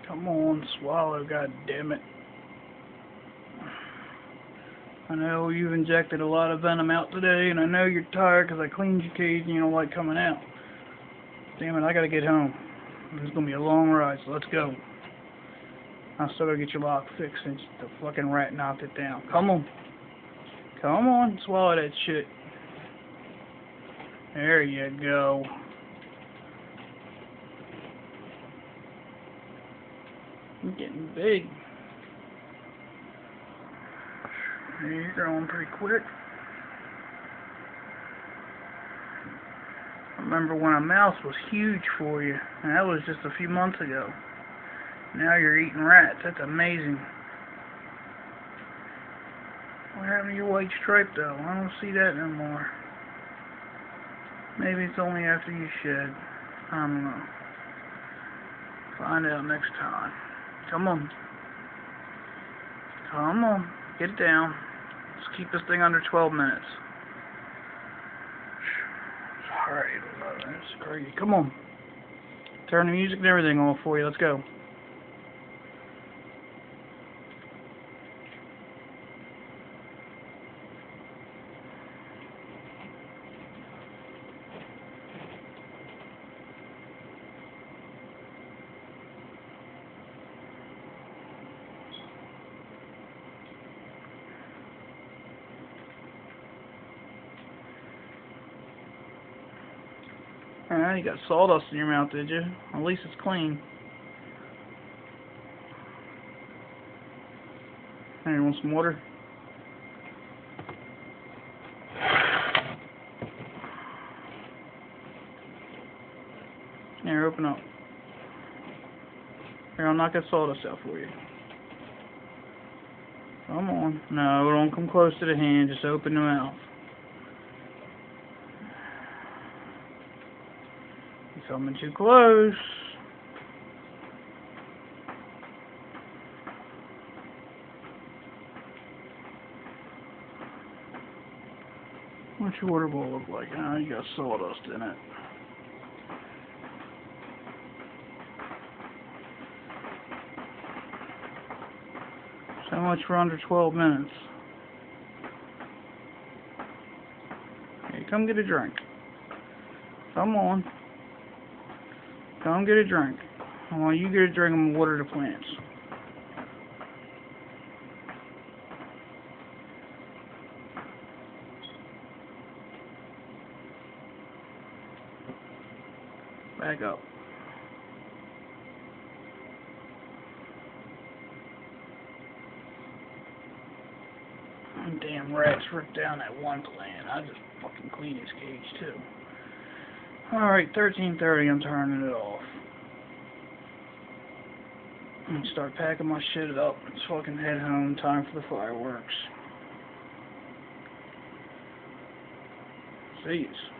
Come on, swallow, god damn it. I know you've injected a lot of venom out today, and I know you're tired because I cleaned your cage and you don't like coming out. Damn it, I gotta get home. It's gonna be a long ride, so let's go. I still gotta get your lock fixed since the fucking rat knocked it down. Come on. Come on, swallow that shit. There you go. You're getting big. You're growing pretty quick. I remember when a mouse was huge for you, and that was just a few months ago. Now you're eating rats. That's amazing. What happened to your white stripe, though? I don't see that no more. Maybe it's only after you shed. I don't know. Find out next time. Come on. Come on. Get it down. Let's keep this thing under 12 minutes. Alright, that's crazy. Come on. Turn the music and everything off for you. Let's go. You got sawdust in your mouth, did you? At least it's clean. Hey, you want some water? Here, open up. Here, I'll knock that sawdust out for you. Come on. No, don't come close to the hand. Just open the mouth. You're coming too close. What's your water bowl look like? Oh, you got sawdust in it. So much for under 12 minutes. Hey, come get a drink. Come on. Come get a drink. While you get a drink, I'm gonna water the plants. Back up. Damn rats ripped down that one plant. I just fucking cleaned his cage too. Alright, 13:30, I'm turning it off. And start packing my shit up. Let's fucking head home. Time for the fireworks. See you.